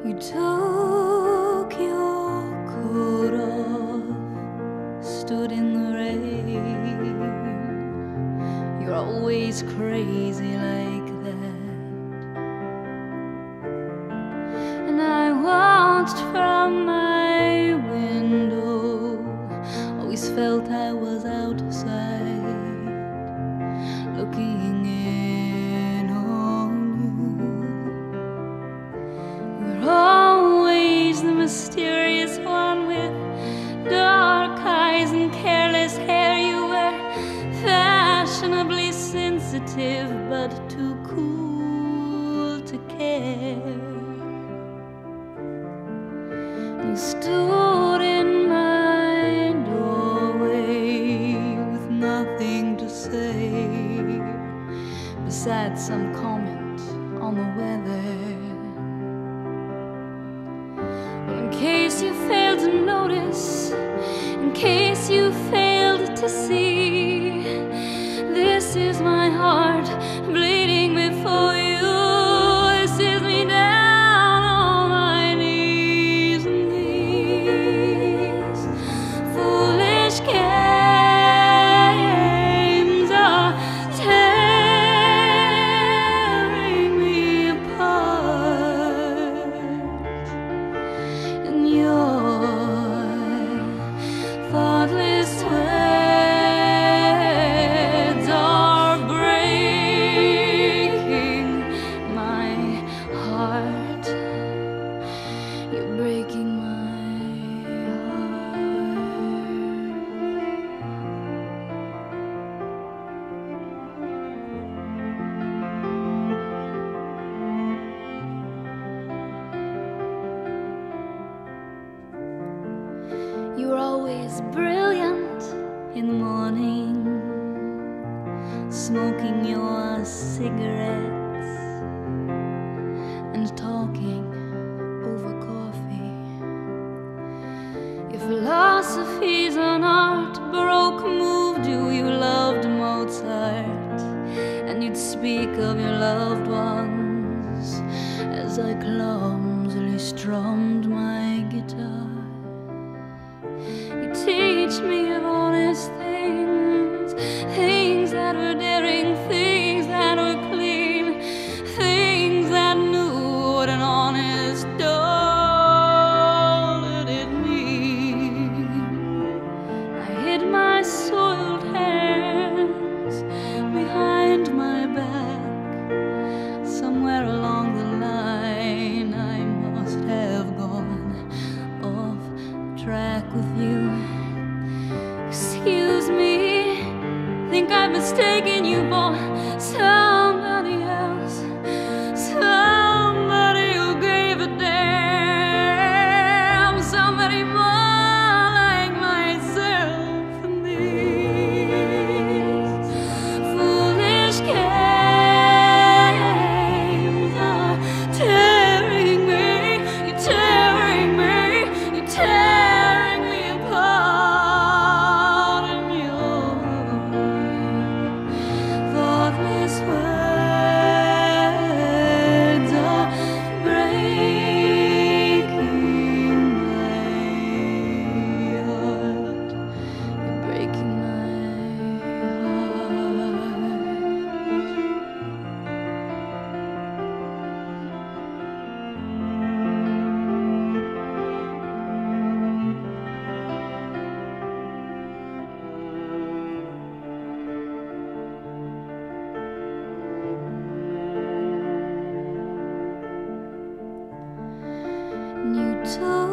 You took your coat off, stood in the rain. You're always crazy like that. And I watched from my window, always felt I was outside, looking in on you. You're always the mysterious one with dark eyes and careless hair. You were fashionably sensitive, but too cool to care. You stood in my doorway with nothing to say, besides some comment on the weather. In case you failed to notice, in case you failed to see, this is my heart bleeding before you. This is me down on my knees, and these foolish games are tearing me apart, and your thoughtless words are breaking my heart. You're breaking my heart. You were always brilliant in the morning, smoking your cigarettes and talking over coffee. Your philosophies on art, Baroque moved you. You loved Mozart, and you'd speak of your loved ones as I clumsily strummed my guitar. You teach me of honest things, things that were daring, things that were clean, things that knew what an honest dollar did mean. I hid my soiled hands behind my back. Somewhere along the line I must have gone off track with you. Excuse me, think I've mistaken you for somebody else, somebody who gave a damn, somebody more like myself. And these foolish games are tearing me, you're tearing me, you're tearing me apart, and your thoughtless words are breaking my heart. You're breaking my heart. You took